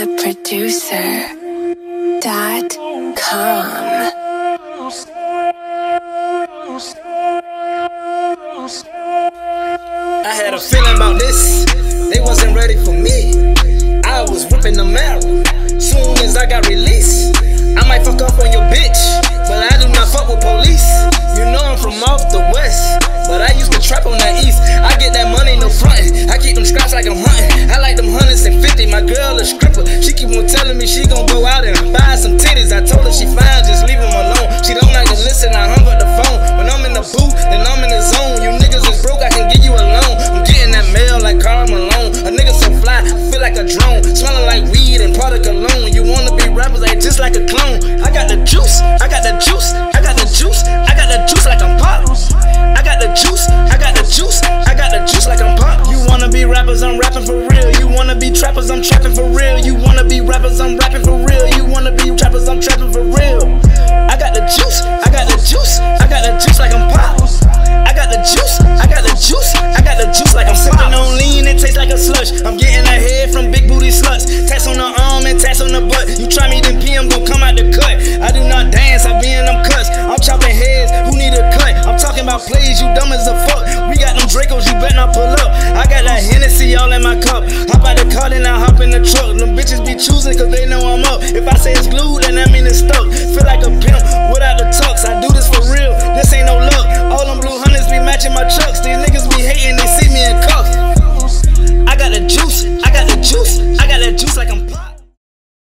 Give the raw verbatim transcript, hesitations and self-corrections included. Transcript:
the producer dot com. I had a feeling about this, they wasn't ready for me. I was whipping the marrow, soon as I got released. I might fuck up on your bitch, but I do not fuck with police. You know I'm from off the west, but I used to trap on the east. I get that money, no frontin', I keep them scraps like I'm hunting. I like them hundreds and fifty, my girl a stripper. She keep on telling me she gon' go out and buy some titties. I told her she fine, just leave them alone. She don't like to listen, I hung up the phone. When I'm in the booth, then I'm in the zone. You niggas is broke, I can give you a loan. I'm getting that mail like Khari Malone. A nigga so fly, feel like a drone. Smelling like weed and product cologne. You wanna be rappers, like just like a clone. I got the juice, I got the juice, I got the juice, I got the juice like I'm pop. I got the juice, I got the juice, I got the juice like I'm pop. You wanna be rappers, I'm rapping for real. You wanna be trappers, I'm trapping for real. You wanna be rappers, I'm rapping for real. You wanna be trappers, I'm trapping for real. I got the juice, I got the juice, I got the juice like I'm pop. I got the juice, I got the juice, I got the juice like I'm sipping on lean, it tastes like a slush. I'm getting a head from big booty sluts. Tats on the arm and tats on the butt. You try me, then P M gon' come out the cut. I do not dance, I be in them cuts. I'm chopping heads, who need a cut? I'm talking about plays, you dumb as a fuck. We got them Dracos, you better not pull up. I got that Hennessy all in my cup. Hop out the car, then I hop in the truck. Them bitches be choosing cause they know I'm up. If I say it's glued, then that mean it's stuck.